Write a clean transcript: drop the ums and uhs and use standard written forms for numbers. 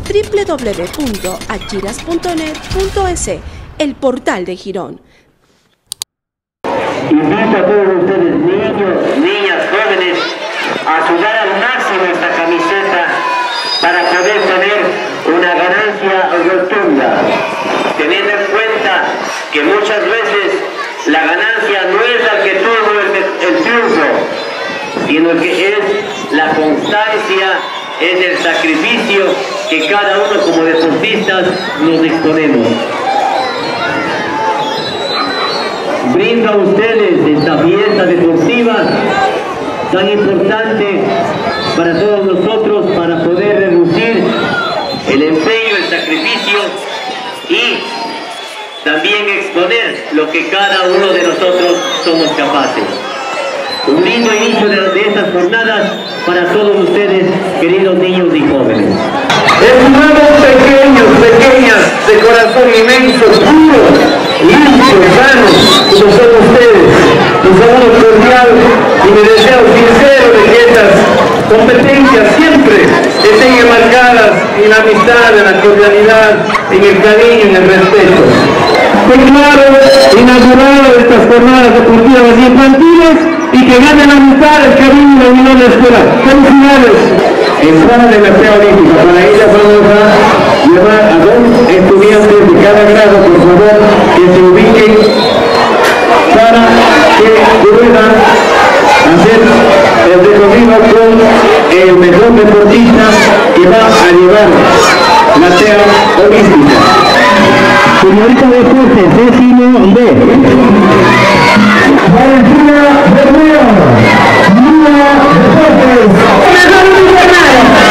www.achiras.net.es, el portal de Girón. Invito a todos ustedes, niños, niñas, jóvenes, a sudar al máximo esta camiseta para poder tener una ganancia rotunda, teniendo en cuenta que muchas veces la ganancia no es la que tuvo el triunfo, sino que es la constancia, es el sacrificio que cada uno como deportistas nos exponemos. Brindo a ustedes esta fiesta deportiva tan importante para todos nosotros, para poder reducir el empeño, el sacrificio y también exponer lo que cada uno de nosotros somos capaces. Un lindo inicio de estas jornadas para todos ustedes, queridos niños y jóvenes. Hermanos pequeñas, de corazón inmenso, puros, limpios, sanos, como son ustedes. Un saludo cordial y mi deseo sincero de que estas competencias siempre estén enmarcadas en la amistad, en la cordialidad, en el cariño, en el respeto. Declaro inaugurado estas jornadas deportivas y infantiles y que gane la amistad, el cariño y la unión de la escuela. ¡Felicidades! Entrada de la Fea Olímpica. Para ella vamos a llevar a 2 estudiantes de cada grado, por favor, que se ubiquen para que puedan hacer el recorrido con el mejor deportista que va a llevar la Fea Olímpica. Señorita de Deportes, décimo D. Valentina Bermeo, Luna Deportes.